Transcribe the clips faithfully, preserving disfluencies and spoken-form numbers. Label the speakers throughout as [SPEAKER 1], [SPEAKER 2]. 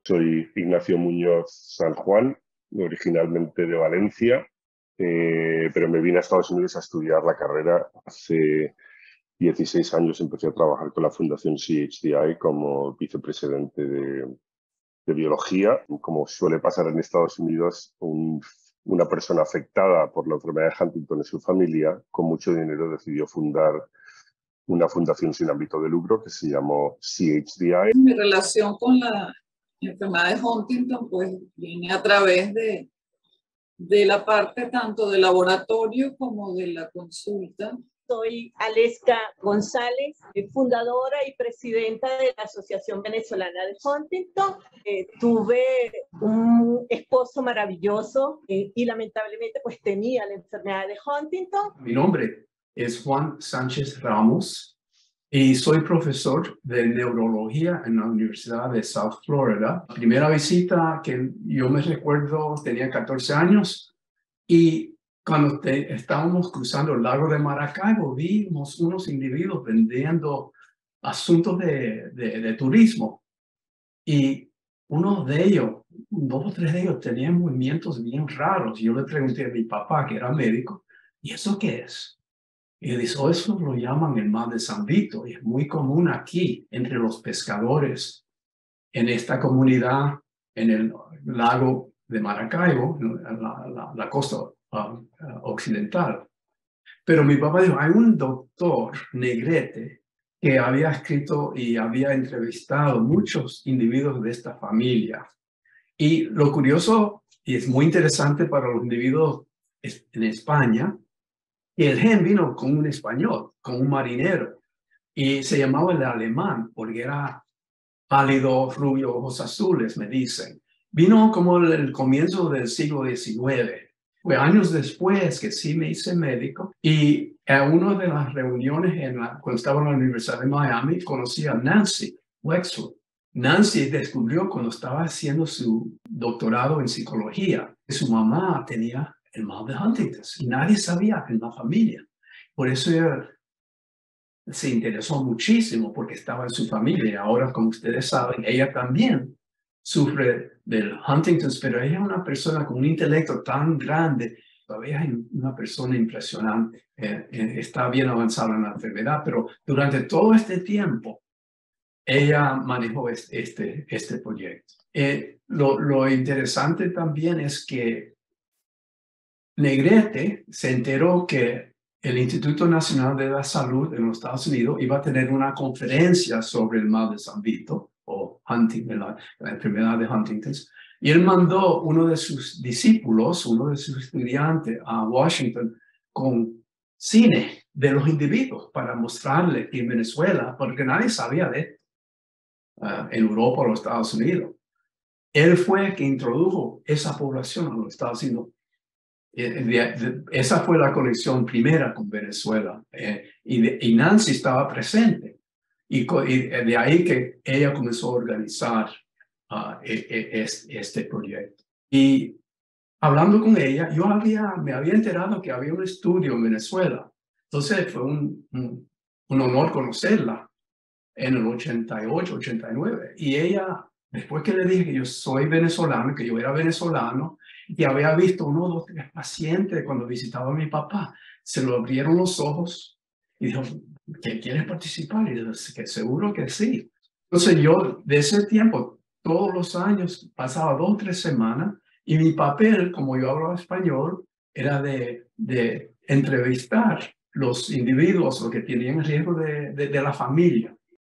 [SPEAKER 1] Soy Ignacio Muñoz San Juan, originalmente de Valencia, eh, pero me vine a Estados Unidos a estudiar la carrera. Hace dieciséis años empecé a trabajar con la Fundación C H D I como vicepresidente de, de biología. Como suele pasar en Estados Unidos, un, una persona afectada por la enfermedad de Huntington en su familia, con mucho dinero, decidió fundar una fundación sin ámbito de lucro que se llamó C H D I.
[SPEAKER 2] Mi relación con la enfermedad de Huntington pues viene a través de, de la parte tanto del laboratorio como de la consulta.
[SPEAKER 3] Soy Aleska González, fundadora y presidenta de la Asociación Venezolana de Huntington. Eh, tuve un esposo maravilloso eh, y lamentablemente pues tenía la enfermedad de Huntington.
[SPEAKER 4] Mi nombre es Juan Sánchez Ramos y soy profesor de neurología en la Universidad de South Florida. La primera visita que yo me recuerdo tenía catorce años y cuando te, estábamos cruzando el lago de Maracaibo, vimos unos individuos vendiendo asuntos de, de, de turismo. Y uno de ellos, dos o tres de ellos, tenían movimientos bien raros. Yo le pregunté a mi papá, que era médico, ¿y eso qué es? Y él dice, oh, eso lo llaman el mal de San Vito. Y es muy común aquí, entre los pescadores, en esta comunidad, en el lago de Maracaibo, la, la, la costa Uh, uh, occidental. Pero mi papá dijo, hay un doctor Negrete que había escrito y había entrevistado muchos individuos de esta familia. Y lo curioso, y es muy interesante para los individuos en España, que el gen vino con un español, con un marinero, y se llamaba el alemán, porque era pálido, rubio, ojos azules, me dicen. Vino como el, el comienzo del siglo diecinueve. Fue años después que sí me hice médico y en una de las reuniones en la, cuando estaba en la Universidad de Miami conocí a Nancy Wexler. Nancy descubrió cuando estaba haciendo su doctorado en psicología que su mamá tenía el mal de Huntington y nadie sabía en la familia. Por eso ella se interesó muchísimo porque estaba en su familia y ahora, como ustedes saben, ella también sufre del Huntington, pero ella es una persona con un intelecto tan grande, todavía es una persona impresionante, eh, eh, está bien avanzada en la enfermedad, pero durante todo este tiempo ella manejó este, este, este proyecto. Eh, lo, lo interesante también es que Negrete se enteró que el Instituto Nacional de la Salud en los Estados Unidos iba a tener una conferencia sobre el mal de San Vito, o Huntington, la, la enfermedad de Huntington, y él mandó uno de sus discípulos, uno de sus estudiantes a Washington con cine de los individuos para mostrarle que en Venezuela, porque nadie sabía de esto, uh, en Europa o los Estados Unidos. Él fue el que introdujo esa población a los Estados Unidos. Eh, de, de, esa fue la conexión primera con Venezuela, eh, y, de, y Nancy estaba presente. Y, y de ahí que ella comenzó a organizar uh, e, e, este, este proyecto. Y hablando con ella, yo había, me había enterado que había un estudio en Venezuela. Entonces fue un, un, un honor conocerla en el ochenta y ocho, ochenta y nueve. Y ella, después que le dije que yo soy venezolano, que yo era venezolano, y había visto uno o dos tres pacientes cuando visitaba a mi papá, se lo abrieron los ojos y dijo, ¿que quieres participar? Y yo dije, que seguro que sí. Entonces yo, de ese tiempo, todos los años, pasaba dos o tres semanas, y mi papel, como yo hablo español, era de, de entrevistar los individuos, los que tenían riesgo de, de, de la familia.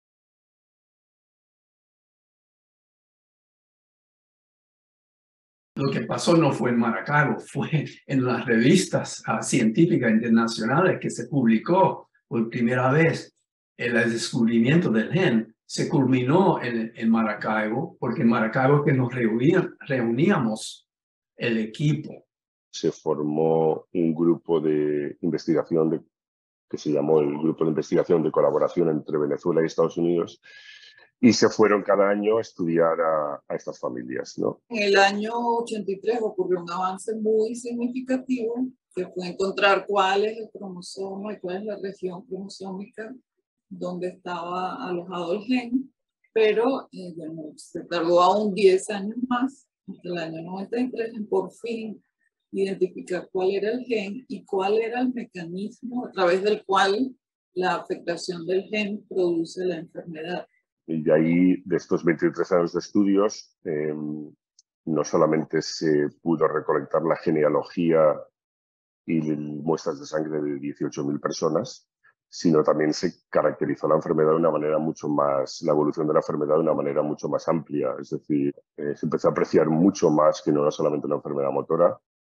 [SPEAKER 4] Lo que pasó no fue en Maracaibo, fue en las revistas uh, científicas internacionales que se publicó por primera vez el descubrimiento del gen. Se culminó en, en Maracaibo, porque en Maracaibo que nos reunían, reuníamos el equipo.
[SPEAKER 1] Se formó un grupo de investigación de, que se llamó el Grupo de Investigación de Colaboración entre Venezuela y Estados Unidos, y se fueron cada año a estudiar a, a estas familias, ¿no?
[SPEAKER 2] En el año ochenta y tres ocurrió un avance muy significativo, que fue encontrar cuál es el cromosoma y cuál es la región cromosómica donde estaba alojado el gen. pero eh, bueno, se tardó aún diez años más, hasta el año noventa y tres, en por fin identificar cuál era el gen y cuál era el mecanismo a través del cual la afectación del gen produce la enfermedad.
[SPEAKER 1] Y de ahí, de estos veintitrés años de estudios, eh, no solamente se pudo recolectar la genealogía y muestras de sangre de dieciocho mil personas, sino también se caracterizó la enfermedad de una manera mucho más, la evolución de la enfermedad de una manera mucho más amplia. Es decir, eh, se empezó a apreciar mucho más que no era solamente una enfermedad motora.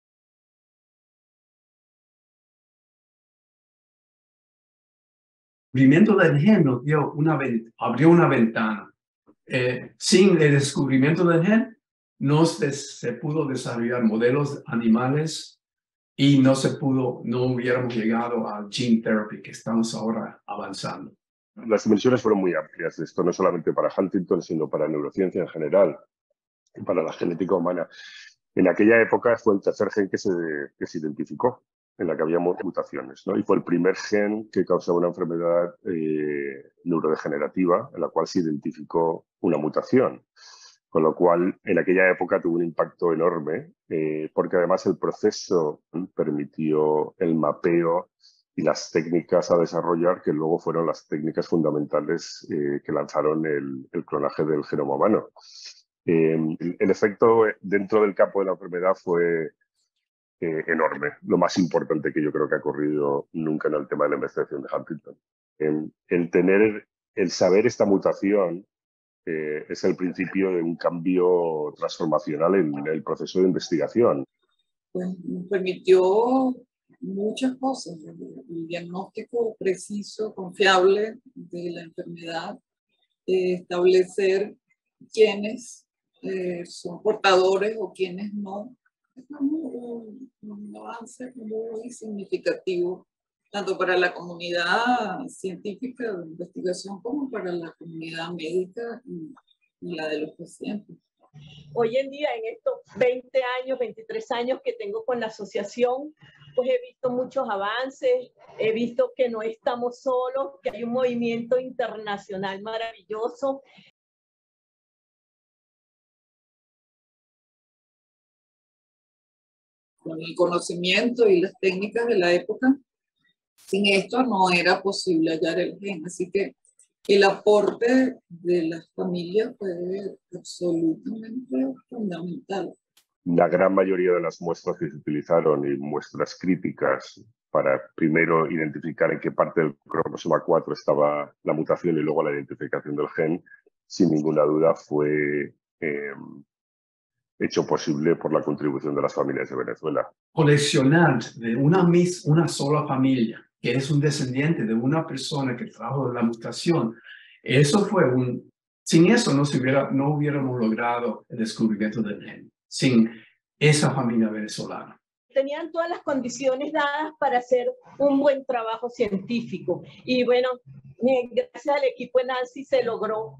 [SPEAKER 4] El descubrimiento del gen nos dio una, abrió una ventana. Eh, sin el descubrimiento del gen, no se, se pudo desarrollar modelos animales y no se pudo, no hubiéramos llegado al gene therapy que estamos ahora avanzando.
[SPEAKER 1] Las dimensiones fueron muy amplias de esto, no solamente para Huntington, sino para neurociencia en general y para la genética humana. En aquella época fue el tercer gen que se, que se identificó, en la que había mutaciones, ¿no? Y fue el primer gen que causaba una enfermedad eh, neurodegenerativa, en la cual se identificó una mutación. Con lo cual, en aquella época tuvo un impacto enorme, eh, porque además el proceso permitió el mapeo y las técnicas a desarrollar, que luego fueron las técnicas fundamentales eh, que lanzaron el, el clonaje del genoma humano. Eh, el, el efecto dentro del campo de la enfermedad fue eh, enorme, lo más importante que yo creo que ha ocurrido nunca en el tema de la investigación de Huntington. El, el tener, el saber esta mutación Eh, es el principio de un cambio transformacional en el proceso de investigación.
[SPEAKER 2] Pues nos permitió muchas cosas, el diagnóstico preciso, confiable de la enfermedad, eh, establecer quiénes eh, son portadores o quiénes no. Es un, un avance muy significativo, tanto para la comunidad científica de investigación como para la comunidad médica y, y la de los pacientes.
[SPEAKER 3] Hoy en día, en estos veinte años, veintitrés años que tengo con la asociación, pues he visto muchos avances, he visto que no estamos solos, que hay un movimiento internacional maravilloso.
[SPEAKER 2] Con el conocimiento y las técnicas de la época, sin esto no era posible hallar el gen, así que el aporte de las familias fue absolutamente fundamental.
[SPEAKER 1] La gran mayoría de las muestras que se utilizaron y muestras críticas para primero identificar en qué parte del cromosoma cuatro estaba la mutación y luego la identificación del gen, sin ninguna duda fue eh, hecho posible por la contribución de las familias de Venezuela.
[SPEAKER 4] Coleccionar de una, mis, una sola familia, que es un descendiente de una persona que trajo la mutación, eso fue un... Sin eso no, se hubiera, no hubiéramos logrado el descubrimiento del gen, sin esa familia venezolana.
[SPEAKER 3] Tenían todas las condiciones dadas para hacer un buen trabajo científico. Y bueno, gracias al equipo de Nancy se logró.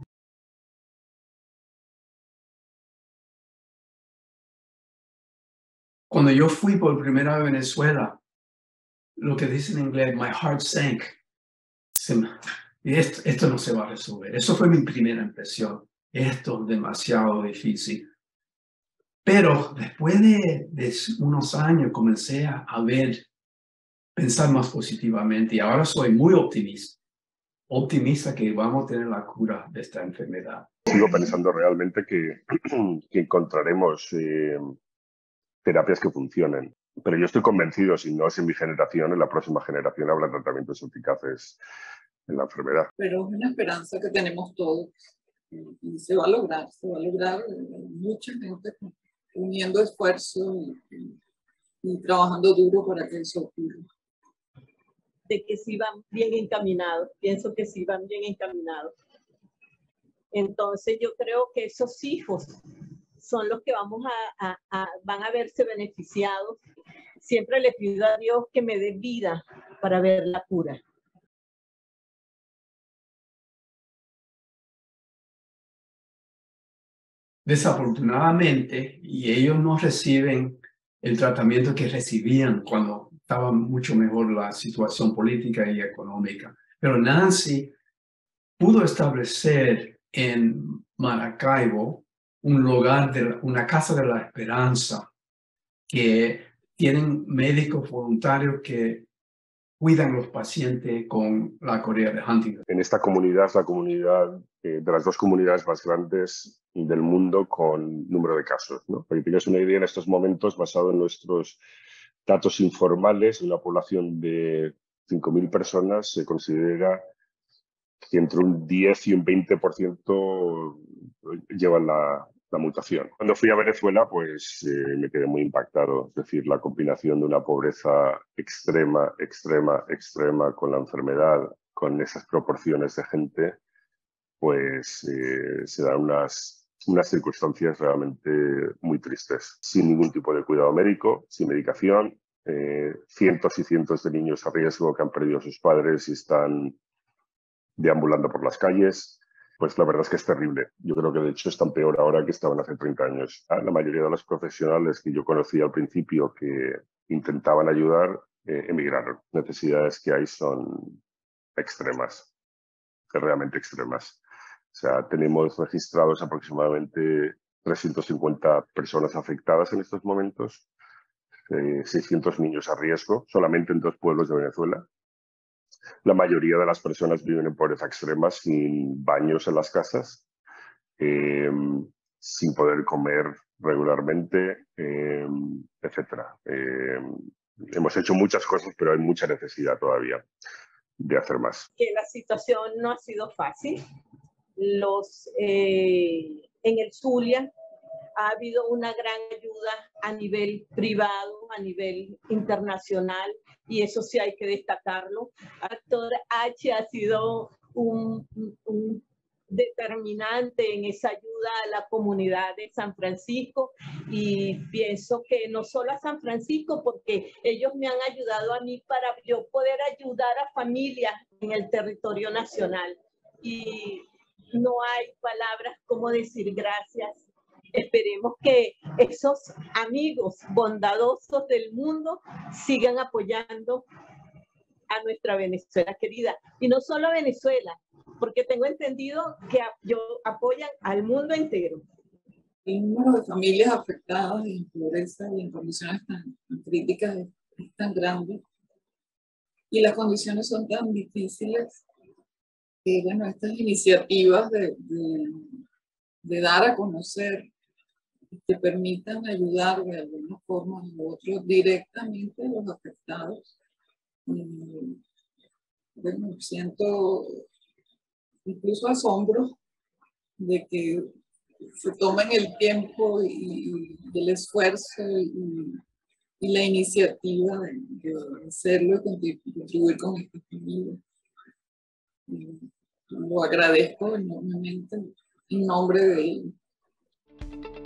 [SPEAKER 4] Cuando yo fui por primera vez a Venezuela, lo que dicen en inglés, my heart sank. Esto, esto no se va a resolver. Eso fue mi primera impresión. Esto es demasiado difícil. Pero después de, de unos años comencé a, a ver, pensar más positivamente y ahora soy muy optimista. Optimista que vamos a tener la cura de esta enfermedad.
[SPEAKER 1] Sigo pensando realmente que, que encontraremos eh, terapias que funcionen. Pero yo estoy convencido, si no es en mi generación, en la próxima generación habrá tratamientos eficaces en la enfermedad.
[SPEAKER 2] Pero es una esperanza que tenemos todos y se va a lograr, se va a lograr. Mucha gente uniendo esfuerzos y, y, y trabajando duro para que eso ocurra.
[SPEAKER 3] De que sí van bien encaminados, pienso que sí van bien encaminados. Entonces yo creo que esos hijos son los que vamos a, a, a, van a verse beneficiados. Siempre le pido a Dios que me dé vida para ver la cura.
[SPEAKER 4] Desafortunadamente, y ellos no reciben el tratamiento que recibían cuando estaba mucho mejor la situación política y económica. Pero Nancy pudo establecer en Maracaibo un lugar, de, una casa de la esperanza, que tienen médicos voluntarios que cuidan a los pacientes con la Corea de Huntington.
[SPEAKER 1] En esta comunidad es la comunidad eh, de las dos comunidades más grandes del mundo con número de casos, ¿no? Para que tengas una idea, en estos momentos, basado en nuestros datos informales, de una población de cinco mil personas, se considera que entre un diez y un veinte por ciento llevan la, la mutación. Cuando fui a Venezuela, pues eh, me quedé muy impactado. Es decir, la combinación de una pobreza extrema, extrema, extrema con la enfermedad, con esas proporciones de gente, pues eh, se dan unas, unas circunstancias realmente muy tristes. Sin ningún tipo de cuidado médico, sin medicación, eh, cientos y cientos de niños a riesgo que han perdido a sus padres y están deambulando por las calles. Pues la verdad es que es terrible. Yo creo que de hecho están peor ahora que estaban hace treinta años. La mayoría de los profesionales que yo conocí al principio que intentaban ayudar eh, emigraron. Necesidades que hay son extremas, realmente extremas. O sea, tenemos registrados aproximadamente trescientas cincuenta personas afectadas en estos momentos, eh, seiscientos niños a riesgo, solamente en dos pueblos de Venezuela. La mayoría de las personas viven en pobreza extrema, sin baños en las casas, eh, sin poder comer regularmente, eh, etcétera. Eh, hemos hecho muchas cosas, pero hay mucha necesidad todavía de hacer más.
[SPEAKER 3] Que la situación no ha sido fácil. Los, eh, en el Zulia ha habido una gran ayuda a nivel privado, a nivel internacional, y eso sí hay que destacarlo. Actor H ha sido un, un determinante en esa ayuda a la comunidad de San Francisco, y pienso que no solo a San Francisco, porque ellos me han ayudado a mí para yo poder ayudar a familias en el territorio nacional, y no hay palabras como decir gracias. Esperemos que esos amigos bondadosos del mundo sigan apoyando a nuestra Venezuela querida. Y no solo a Venezuela, porque tengo entendido que yo, apoyan al mundo entero.
[SPEAKER 2] El número de familias afectadas en pobreza y en condiciones tan, tan críticas es, es tan grande. Y las condiciones son tan difíciles que, bueno, estas iniciativas de, de, de dar a conocer, que permitan ayudar de alguna forma u otra directamente a los afectados. Y, bueno, siento incluso asombro de que se tomen el tiempo y, y el esfuerzo y, y la iniciativa de, de hacerlo y contribuir con esta familia. Y lo agradezco enormemente en nombre de ellos.